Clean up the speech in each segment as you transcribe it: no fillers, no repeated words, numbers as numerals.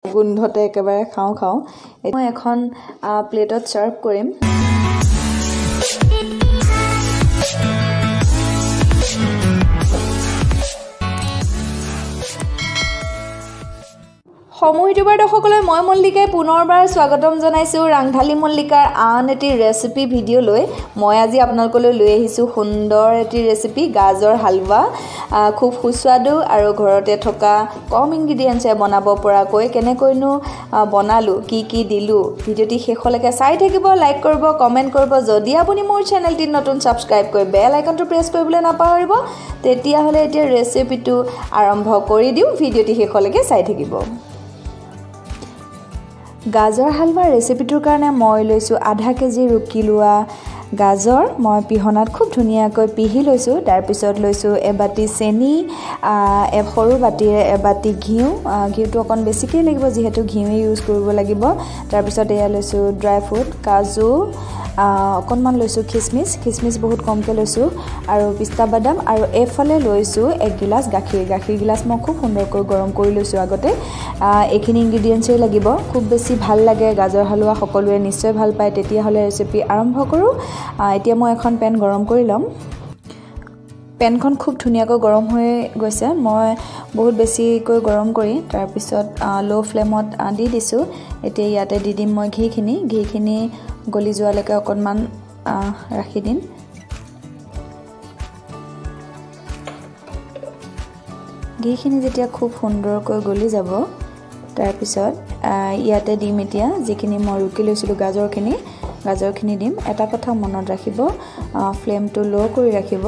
গোন্ধতে একেবাৰে খাওঁ মই এখন প্লেটত সাৰ্ভ কৰিম সমূহ ইউটিউবাৰ দৰ্শকলৈ মই মল্লিকাই পুনৰবাৰ স্বাগতম জনাইছোঁ ৰাংঢালী মল্লিকাৰ আন এটি ৰেচিপি ভিডিঅ' লৈ মই আজি আপোনালোকলৈ লৈ আহিছোঁ সুন্দৰ এটি ৰেচিপি গাজৰ হালৱা খুব সুস্বাদু আৰু ঘৰতে থকা কম ইনগ্ৰেডিয়েন্টছে বনাব পৰাকৈ কেনেকৈনো বনালো কি দিলো ভিডিঅ'টি শেষলৈকে চাই থাকিব লাইক কৰিব কমেন্ট কৰিব যদি আপুনি মোৰ চেনেলটি নতুন সাবস্ক্ৰাইব কৰি বেল আইকনটো প্ৰেছ কৰিবলৈ নাপাহৰিব তেতিয়া হলে এতিয়া ৰেচিপিটো আৰম্ভ কৰি দিও ভিডিঅ'টি শেষলৈকে চাই থাকিব গাজৰ হালৱা ৰেচিপিটোৰ কাৰণে মই লৈছো আধা কেজি ৰুকি লোৱা গাজৰ মই পিহনাত খুব ধুনিয়াকৈ পিহি লৈছো তাৰ পিছত লৈছো এবাটি চেনি সৰু বাটিৰে এবাটি ঘিউটো অকন বেছিকৈ লাগিব যেহেতু ঘিউই ইউজ কৰিব লাগিব তাৰ পিছত এয়া লৈছো ড্ৰাই ফ্ৰুট কাজু অকনমান লৈছো খিচমিচ বহুত কমকৈ লৈছো আৰু পিস্তা বাদাম আৰু এফালে লৈছো এক গিলাস গাখীৰ গিলাস মই খুব সুন্দৰকৈ গৰম কৰি লৈছো আগতে এইখিনি ইনগ্ৰেডিয়েন্টছই লাগিব খুব বেছি ভাল লাগে গাজৰ হালৱা সকলোৱে নিশ্চয় ভাল পায় তেতিয়া হলে ৰেচিপি আৰম্ভ কৰো এতিয়া মই এখন পেন গৰম কৰি লম পেনখন খুব ধুনিয়াকৈ গৰম হৈ গৈছে মই বহুত বেছিকৈ গৰম কৰি তাৰ পিছত লো ফ্লেমত দি দিছো এতিয়া ইয়াতে দি দিম মই ঘিখিনি গলি যোৱালৈকে অকনমান ৰাখি দিম ঘিখিনি যেতিয়া খুব সুন্দৰকৈ গলি যাব তাৰ পিছত ইয়াতে দিম এতিয়া যিখিনি মই ৰুকি লৈছিলো গাজৰখিনি দিম এটা কথা মনত ৰাখিব ফ্লেমটো লো কৰি ৰাখিব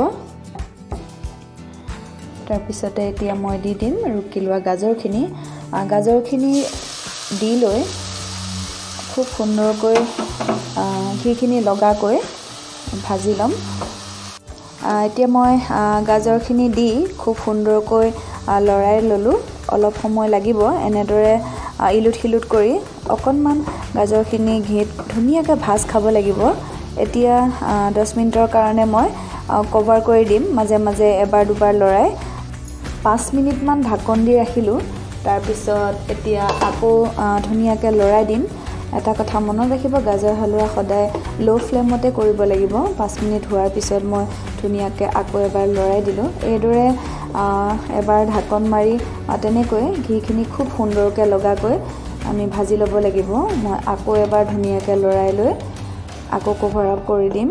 তাৰ পিছতে এতিয়া মই দি দিম ৰুকি লোৱা গাজৰখিনি দি লৈ খুব সুন্দৰকৈ ঘিখিনি লগাকৈ ভাজি লম এতিয়া মই গাজৰখিনি দি খুব সুন্দৰকৈ লৰাই ললো অলপ সময় লাগিব এনেদৰে ইলুট কৰি অকনমান গাজৰখিনি ঘিত ধুনিয়াকৈ ভাজ খাব লাগিব এতিয়া 10 মিনিটৰ কাৰণে মই কভাৰ কৰি দিম মাজে মাজে এবাৰ দুবাৰ লৰাই 5 মিনিট মান ঢাকন দি ৰাখিলো তাৰ পিছত এতিয়া আকৌ ধুনিয়াকৈ লৰাই দিম এটা কথা মনত ৰাখিব গাজৰ হালৱা সদায় লো ফ্লেমতে কৰিব লাগিব 5 মিনিট হোৱাৰ পিছত মই ধুনিয়াকৈ আকৌ এবাৰ লৰাই দিলো এইদৰে এবাৰ ঢাকন মাৰি তেনেকৈ ঘিখিনি খুব সুন্দৰকৈ লগাকৈ আমি ভাজি ল'ব লাগিব মই আকৌ এবাৰ ধুনিয়াকৈ লৰাই লৈ আকৌ কভাৰ আপ কৰি দিম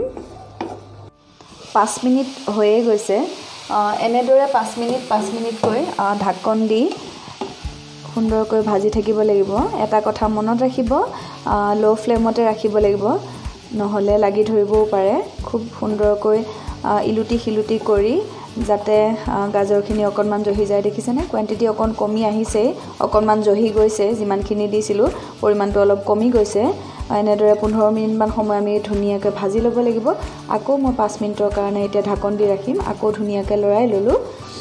5 মিনিট হৈয়ে গৈছে এনেদৰে 5 মিনিটকৈ ঢাকন দি সুন্দৰকৈ ভাজি থাকিব লাগিব এটা কথা মনত ৰাখিব লো ফ্লেমতে ৰাখিব লাগিব নহলে লাগি ধৰিবও পাৰে খুব সুন্দৰকৈ ইলুটি কৰি যাতে গাজৰখিনি অকনমান জহি যায় দেখিছেনে কোৱান্টিটি অকন কমি আহিছে অকনমান জহি গৈছে যিমানখিনি দিছিলো পৰিমাণটো অলপ কমি গৈছে এনেদৰে 15 মিনিট মান সময় আমি ধুনিয়াকৈ ভাজি ল'ব লাগিব আকৌ মই 5 মিনিটৰ কাৰণে এতিয়া ঢাকন দি ৰাখিম আকৌ ধুনিয়াকৈ লৰাই ললো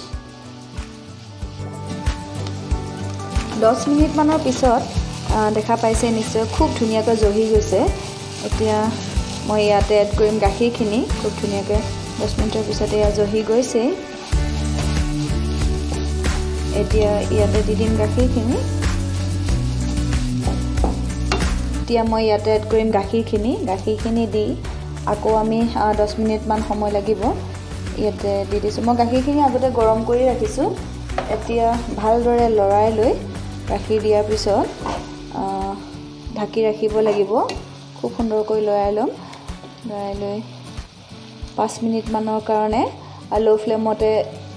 10 মিনিট মানৰ পিছত দেখা পাইছে নিশ্চয় খুব ধুনিয়াকৈ জহি গৈছে এতিয়া মই ইয়াতে এড কৰিম গাখীৰখিনি খুব ধুনিয়াকৈ 10 মিনিটৰ পিছত এয়া জহি গৈছে এতিয়া ইয়াতে দি দিম গাখীৰখিনি এতিয়া মই ইয়াতে এড কৰিম গাখীৰখিনি দি আকৌ আমি 10 মিনিট মান সময় লাগিব ইয়াতে দি দিছো মই গাখীৰখিনি আগতে গৰম কৰি ৰাখিছো এতিয়া ভালদৰে লৰাই লৈ গাখীৰ দিয়াৰ পিছত ঢাকি ৰাখিব লাগিব খুব সুন্দৰকৈ লৰাই লম লৰাই লৈ 5 মিনিট মানৰ কাৰণে লো ফ্লেমতে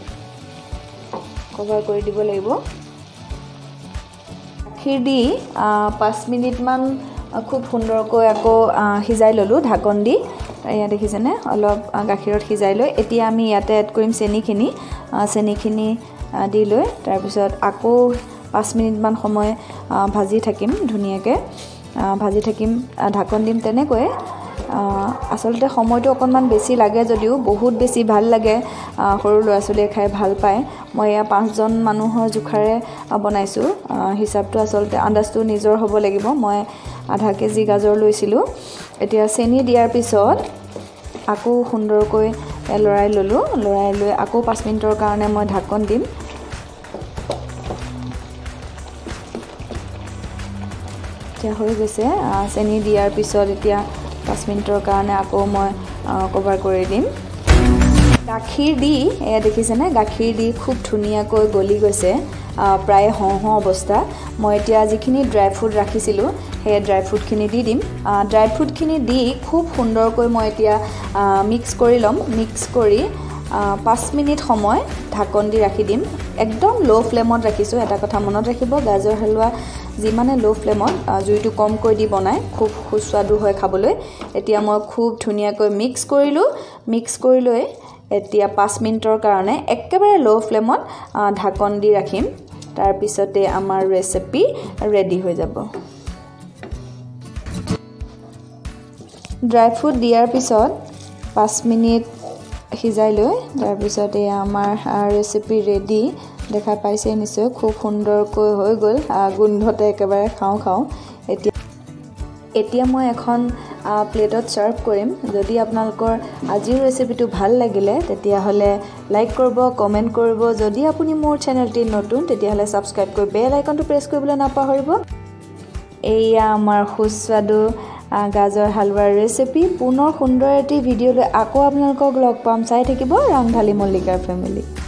কভাৰ কৰি দিব লাগিব গাখীৰ দি 5 মিনিট মান খুব সুন্দৰকৈ আকৌ সিজাই ললো ঢাকন দি এয়া দেখিছেনে অলপ গাখীৰত সিজাই লৈ এতিয়া আমি ইয়াতে এড কৰিম চেনিখিনি দি লৈ তাৰ পিছত আকৌ 5 মিনিট মান সময় ভাজি থাকিম ধুনিয়াকৈ ঢাকন দিম তেনেকৈ আসলতে সময়টো অকনমান বেছি লাগে যদিও বহুত বেছি ভাল লাগে সৰু ল'ৰা ছোৱালীয়ে খাই ভাল পায় মই ইয়া 5 জন মানুহৰ জুখাৰে বনাইছো হিচাপটো আসলতে আন্দাজটো নিজৰ হ'ব লাগিব মই আধা কেজি গাজৰ লৈছিলো এতিয়া চেনি দিয়াৰ পিছত আকৌ সুন্দৰকৈ লৰাই লৈ আকৌ 5 মিনিটৰ কাৰণে মই ঢাকন দিম এতিয়া হৈ গৈছে চেনি দিয়াৰ পিছত এতিয়া 5 মিনিটৰ কাৰণে আকৌ মই কভাৰ কৰি দিম গাখীৰ দি এয়া দেখিছেনে গাখীৰ দি খুব ধুনীয়াকৈ গলি গৈছে প্ৰায় হওঁ অৱস্থা মই এতিয়া যিখিনি ড্ৰাই ফ্ৰুট ৰাখিছিলোঁ সেই ড্ৰাই ফ্ৰুটখিনি দি দিম ড্ৰাই ফ্ৰুটখিনি দি খুব সুন্দৰকৈ মই এতিয়া মিক্স কৰি ল'ম মিক্স কৰি 5 মিনিট সময় ঢাকন দি ৰাখি দিম একদম লো ফ্লেমত ৰাখিছোঁ এটা কথা মনত ৰাখিব গাজৰ হালৱা যিমানে লো ফ্লেমত জুইটো কমকৈ দি বনাই খুব সুস্বাদু হয় খাবলৈ এতিয়া মই খুব ধুনীয়াকৈ মিক্স কৰি লৈ এতিয়া 5 মিনিটৰ কাৰণে একেবাৰে লো ফ্লেমত ঢাকন দি ৰাখিম তাৰ পিছতে আমাৰ ৰেচিপি ৰেডি হৈ যাব ড্ৰাই ফ্ৰুট দিয়াৰ পিছত 5 মিনিট সিজাই লৈ তাৰ পিছতে আমাৰ ৰেচিপি ৰেডি দেখা পাইছে নিশ্চয় খুব সুন্দৰকৈ হৈ গ'ল গোন্ধতে একেবাৰে খাওঁ এতিয়া মই এখন প্লেটত সাৰ্ভ কৰিম যদি আপোনালোকৰ আজিৰ ৰেচিপিটো ভাল লাগিলে তেতিয়াহলে লাইক কৰিব কমেন্ট কৰিব যদি আপুনি মোৰ চেনেলটি নতুন তেতিয়াহলে সাবস্ক্ৰাইব কৰি বেল আইকনটো প্ৰেছ কৰিবলৈ নাপাহৰিব এইয়া আমাৰ সুস্বাদু গাজৰ হালৱাৰ ৰেচিপি পুনৰ সুন্দৰ এটি ভিডিঅ'লৈ আকৌ আপোনালোকক লগ পাম চাই থাকিব ৰাংঢালী মল্লিকাৰ ফেমিলি